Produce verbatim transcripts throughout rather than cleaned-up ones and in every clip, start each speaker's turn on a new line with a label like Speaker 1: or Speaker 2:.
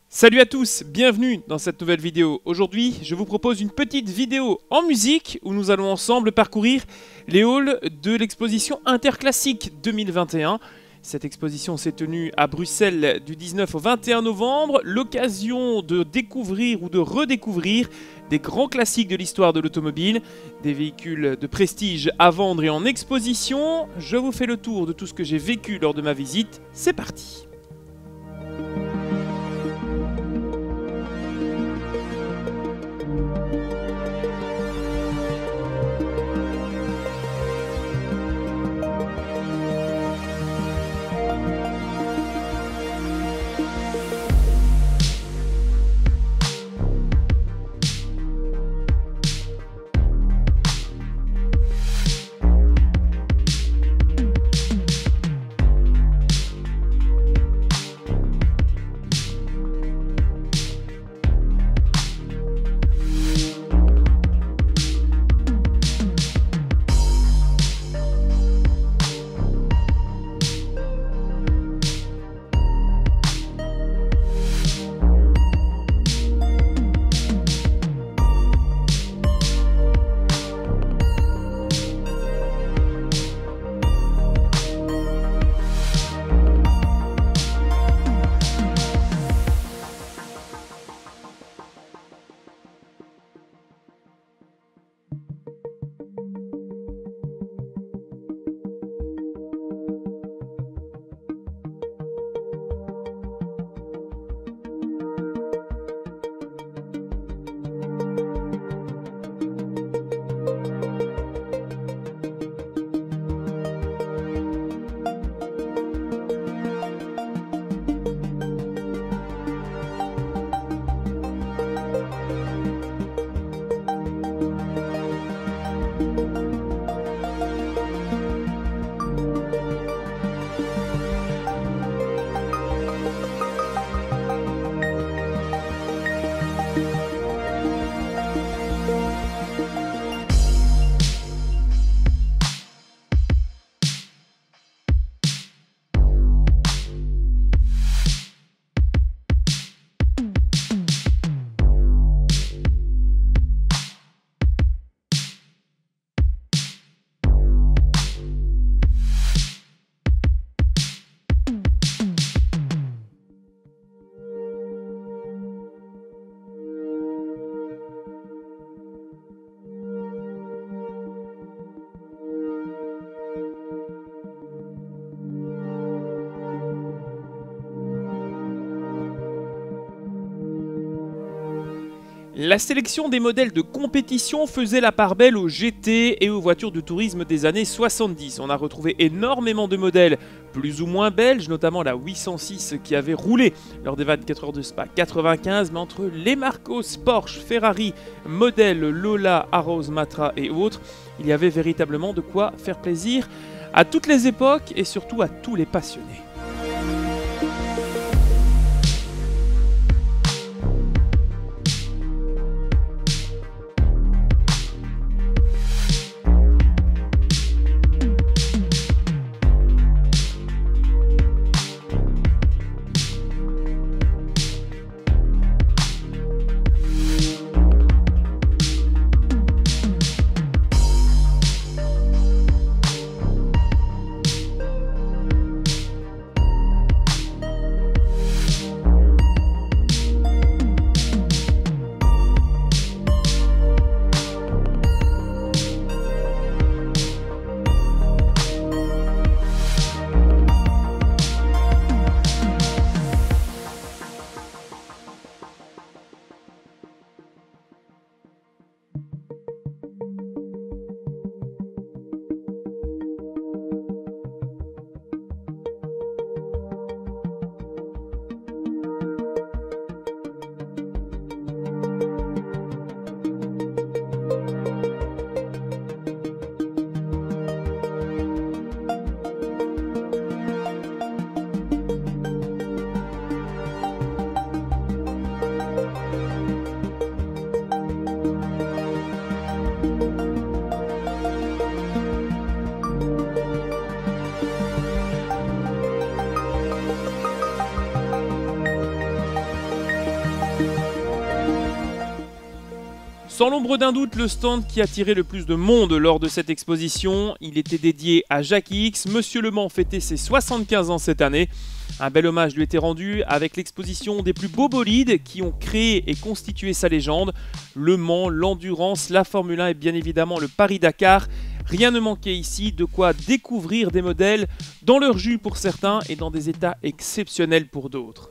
Speaker 1: Salut à tous, bienvenue dans cette nouvelle vidéo. Aujourd'hui, je vous propose une petite vidéo en musique où nous allons ensemble parcourir les halls de l'exposition Interclassique deux mille vingt et un. Cette exposition s'est tenue à Bruxelles du dix-neuf au vingt et un novembre, l'occasion de découvrir ou de redécouvrir des grands classiques de l'histoire de l'automobile, des véhicules de prestige à vendre et en exposition. Je vous fais le tour de tout ce que j'ai vécu lors de ma visite, c'est parti. La sélection des modèles de compétition faisait la part belle aux G T et aux voitures de tourisme des années soixante-dix. On a retrouvé énormément de modèles plus ou moins belges, notamment la huit cent six qui avait roulé lors des vingt-quatre heures de Spa quatre-vingt-quinze, mais entre les Marcos, Porsche, Ferrari, modèles Lola, Arrows, Matra et autres, il y avait véritablement de quoi faire plaisir à toutes les époques et surtout à tous les passionnés. Sans l'ombre d'un doute, le stand qui attirait le plus de monde lors de cette exposition, il était dédié à Jackie X. Monsieur Le Mans fêtait ses soixante-quinze ans cette année. Un bel hommage lui était rendu avec l'exposition des plus beaux bolides qui ont créé et constitué sa légende. Le Mans, l'endurance, la Formule un et bien évidemment le Paris-Dakar. Rien ne manquait ici, de quoi découvrir des modèles dans leur jus pour certains et dans des états exceptionnels pour d'autres.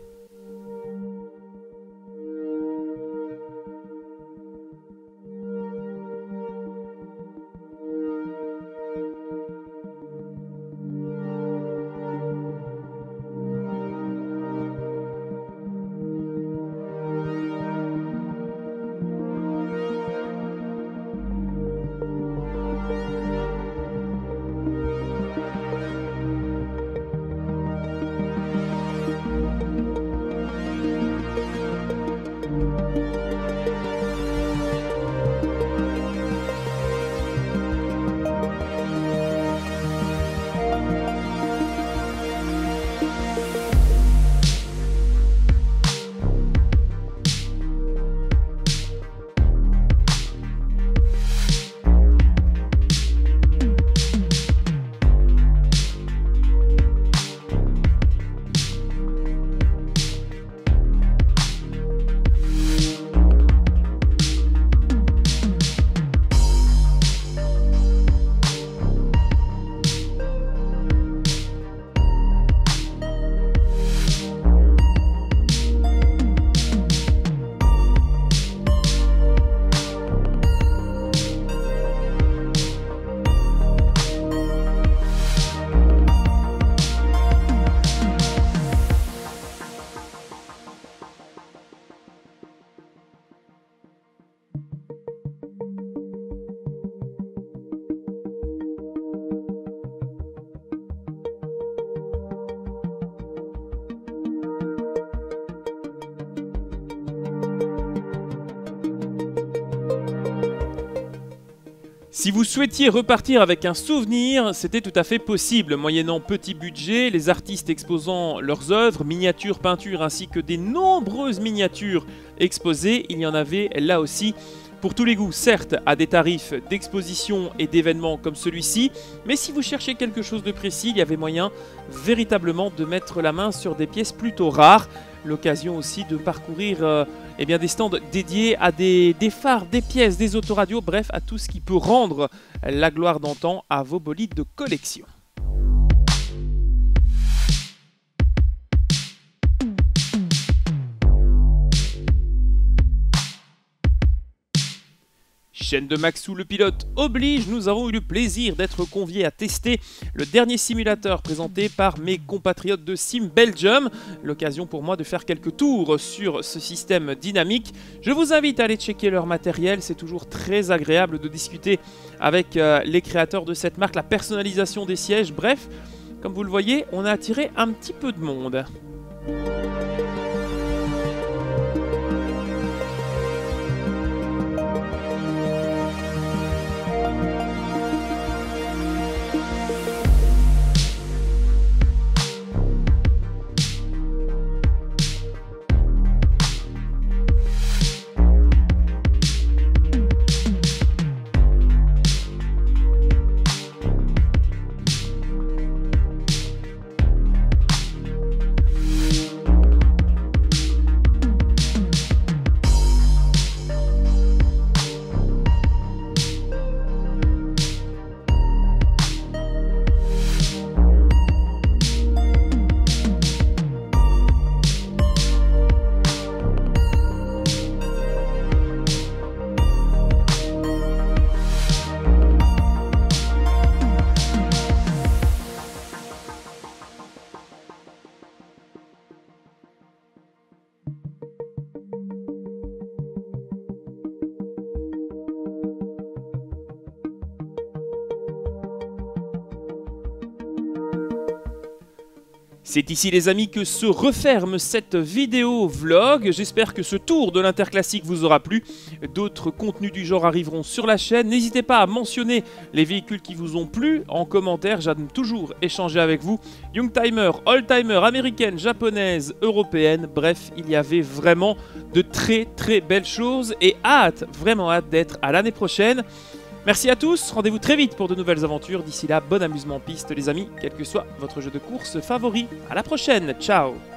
Speaker 1: Si vous souhaitiez repartir avec un souvenir, c'était tout à fait possible. Moyennant petit budget, les artistes exposant leurs œuvres, miniatures, peintures ainsi que des nombreuses miniatures exposées, il y en avait là aussi pour tous les goûts, certes à des tarifs d'exposition et d'événements comme celui-ci, mais si vous cherchez quelque chose de précis, il y avait moyen véritablement de mettre la main sur des pièces plutôt rares. L'occasion aussi de parcourir euh, eh bien des stands dédiés à des, des phares, des pièces, des autoradios, bref à tout ce qui peut rendre la gloire d'antan à vos bolides de collection. Chaîne de Maxou le pilote oblige, nous avons eu le plaisir d'être conviés à tester le dernier simulateur présenté par mes compatriotes de Sim Belgium. L'occasion pour moi de faire quelques tours sur ce système dynamique. Je vous invite à aller checker leur matériel, c'est toujours très agréable de discuter avec euh, les créateurs de cette marque, la personnalisation des sièges, bref, comme vous le voyez, on a attiré un petit peu de monde. C'est ici les amis que se referme cette vidéo vlog. J'espère que ce tour de l'Interclassique vous aura plu. D'autres contenus du genre arriveront sur la chaîne. N'hésitez pas à mentionner les véhicules qui vous ont plu en commentaire. J'aime toujours échanger avec vous. Youngtimer, Oldtimer, américaine, japonaise, européenne. Bref, il y avait vraiment de très très belles choses. Et hâte, vraiment hâte d'être à l'année prochaine. Merci à tous, rendez-vous très vite pour de nouvelles aventures. D'ici là, bon amusement en piste les amis, quel que soit votre jeu de course favori. À la prochaine, ciao!